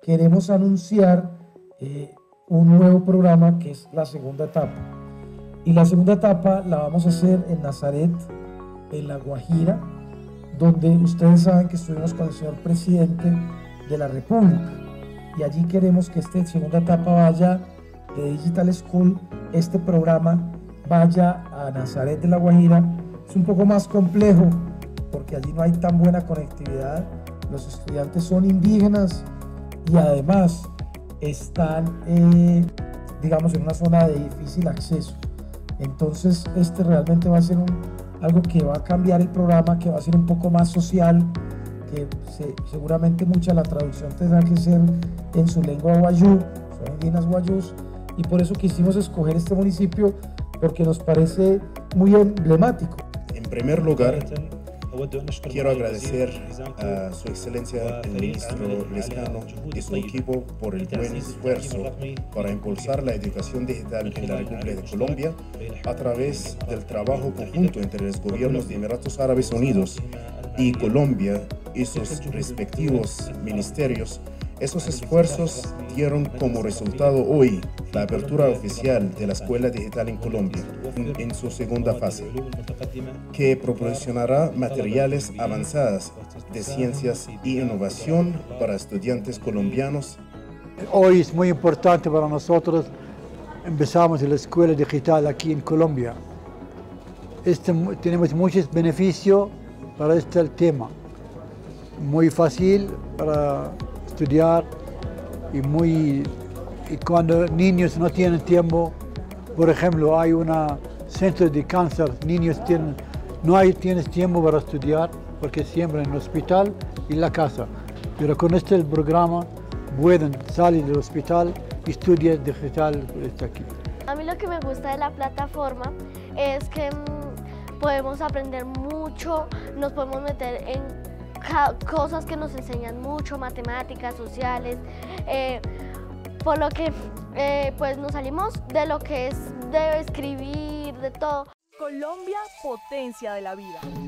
queremos anunciar un nuevo programa que es la segunda etapa. Y la segunda etapa la vamos a hacer en Nazaret, en La Guajira, donde ustedes saben que estuvimos con el señor presidente de la República. Y allí queremos que esta segunda etapa vaya de Digital School, este programa vaya a Nazaret de La Guajira. Es un poco más complejo porque allí no hay tan buena conectividad, los estudiantes son indígenas y además están, digamos, en una zona de difícil acceso. Entonces este realmente va a ser algo que va a cambiar el programa, que va a ser un poco más social, que seguramente mucha de la traducción tendrá que ser en su lengua wayú, son indígenas wayús, y por eso quisimos escoger este municipio porque nos parece muy emblemático. En primer lugar, quiero agradecer a Su Excelencia el Ministro Lescano y su equipo por el buen esfuerzo para impulsar la educación digital en la República de Colombia a través del trabajo conjunto entre los gobiernos de Emiratos Árabes Unidos y Colombia y sus respectivos ministerios. Esos esfuerzos dieron como resultado hoy la apertura oficial de la Escuela Digital en Colombia en su segunda fase, que proporcionará materiales avanzados de ciencias y innovación para estudiantes colombianos. Hoy es muy importante para nosotros, empezamos la Escuela Digital aquí en Colombia. Tenemos muchos beneficios para este tema, muy fácil para estudiar y cuando niños no tienen tiempo, por ejemplo, hay un centro de cáncer, niños tienes tiempo para estudiar porque siempre en el hospital y en la casa, pero con este programa pueden salir del hospital y estudiar digital aquí. A mí lo que me gusta de la plataforma es que podemos aprender mucho, nos podemos meter en cosas que nos enseñan mucho, matemáticas, sociales, por lo que pues nos salimos de lo que es de escribir, de todo. Colombia, potencia de la vida.